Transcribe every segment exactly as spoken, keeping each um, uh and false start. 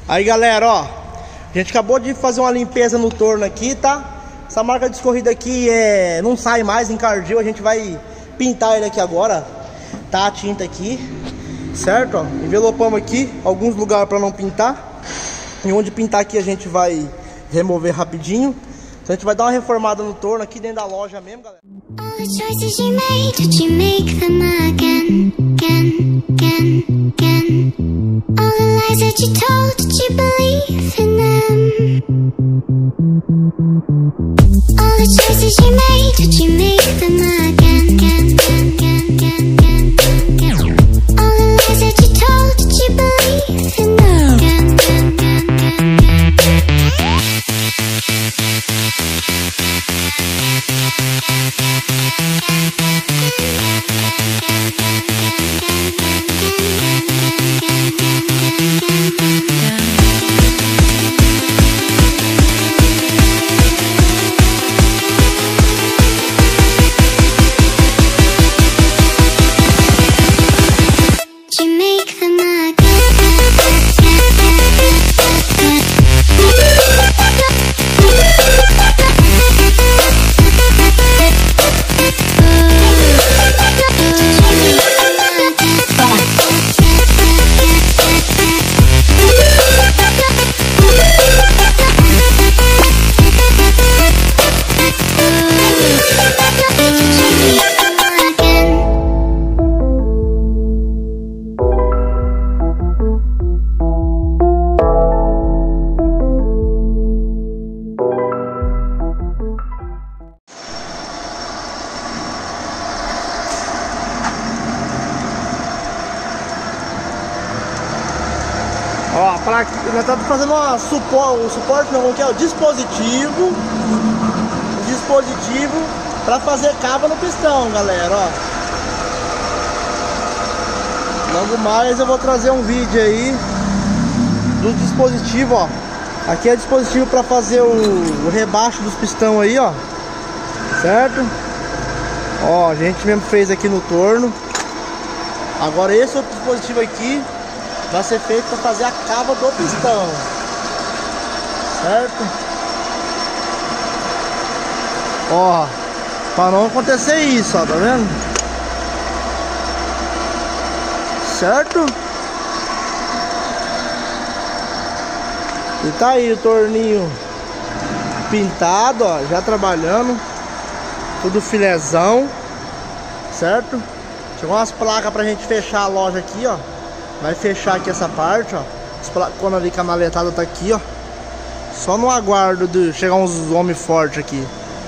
Aí galera, ó, a gente acabou de fazer uma limpeza no torno aqui, tá? Essa marca de escorrida aqui é, não sai mais, encardiu. A gente vai pintar ele aqui agora. Tá a tinta aqui, certo? Ó, envelopamos aqui alguns lugares para não pintar. E onde pintar aqui a gente vai remover rapidinho. Então a gente vai dar uma reformada no torno aqui dentro da loja mesmo, galera. All the choices you made, did you make them again, again, again, again? All the lies that you told, did you believe in them? All the choices you made, did you make them again, again, again, again, again, again? All the lies that you told, did you believe in them? Again, again, again, again, again. Ó, pra, nós estamos fazendo uma suporte, o suporte não, que é o dispositivo, o dispositivo para fazer cava no pistão, galera, ó. Logo mais eu vou trazer um vídeo aí do dispositivo, ó. Aqui é o dispositivo para fazer o, o rebaixo dos pistão aí, ó, certo? Ó, a gente mesmo fez aqui no torno. Agora esse outro dispositivo aqui vai ser feito para fazer a cava do pistão, certo? Ó, para não acontecer isso, ó, tá vendo? Certo? E tá aí o torninho pintado, ó, já trabalhando, tudo filézão, certo? Chegou umas placas pra gente fechar a loja aqui, ó. Vai fechar aqui essa parte, ó. As placonas ali, canaletada tá aqui, ó. Só no aguardo de chegar uns homens fortes aqui.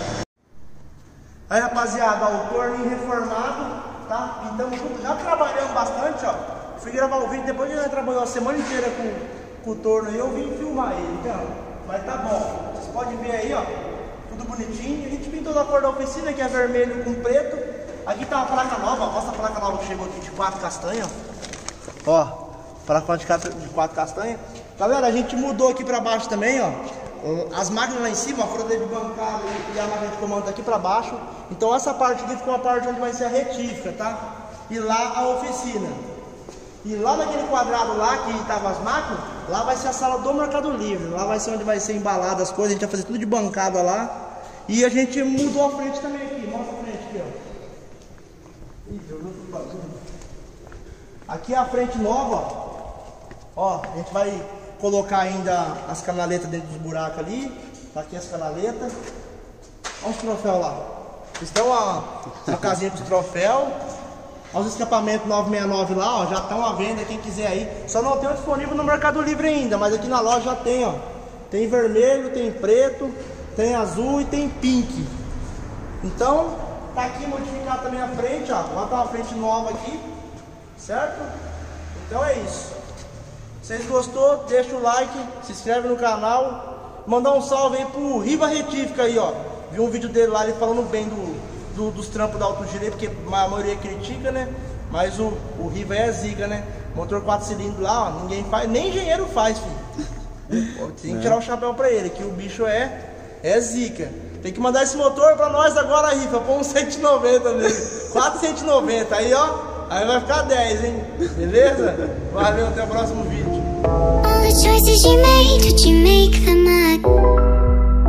Aí, rapaziada, ó, o torninho reformado, tá? Pintamos tudo, já trabalhamos bastante, ó. Fui gravar o vídeo, depois de nós trabalhamos a semana inteira com, com o torno aí, eu vim filmar ele, então. Mas tá bom. Vocês podem ver aí, ó. Tudo bonitinho. A gente pintou da cor da oficina, que é vermelho com preto. Aqui tá uma placa nova, ó. Mostra a placa nova que chegou aqui de quatro castanhas, ó. Ó, placa de quatro castanhas. Galera, a gente mudou aqui pra baixo também, ó. As máquinas lá em cima, a fronteira de bancada e a máquina de comando tá aqui pra baixo. Então essa parte aqui ficou a parte onde vai ser a retífica, tá? E lá a oficina. E lá naquele quadrado lá que tava as máquinas, lá vai ser a sala do Mercado Livre. Lá vai ser onde vai ser embalado as coisas, a gente vai fazer tudo de bancada lá. E a gente mudou a frente também aqui, mostra a frente aqui, ó. Ih, jogou tudo bagulho. Aqui é a frente nova, ó. Ó, a gente vai colocar ainda as canaletas dentro dos buracos ali. Tá aqui as canaletas. Olha os troféus lá. Estão uma, uma casinha com os troféus. Olha os escapamentos novecentos e sessenta e nove lá, ó. Já estão à venda, quem quiser aí. Só não tem o disponível no Mercado Livre ainda, mas aqui na loja já tem, ó. Tem vermelho, tem preto, tem azul e tem pink. Então, tá aqui modificado também a frente, ó. Lá tá uma frente nova aqui, certo? Então é isso. Se vocês gostou, deixa o like, se inscreve no canal. Mandar um salve aí pro Riva Retífica aí, ó. Vi um vídeo dele lá, ele falando bem do, do, dos trampos da Auto Girei, porque a maioria critica, né? Mas o, o Riva é zica, né? Motor quatro cilindros lá, ó, ninguém faz, nem engenheiro faz, filho. Tem que tirar o chapéu pra ele, que o bicho é, é zica. Tem que mandar esse motor pra nós agora, Rifa, põe um cento e noventa nele. quatrocentos e noventa, aí ó, aí vai ficar dez, hein? Beleza? Valeu, até o próximo vídeo. the choices you made, did you make them again?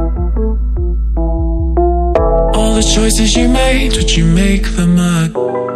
All the choices you made, did you make them again?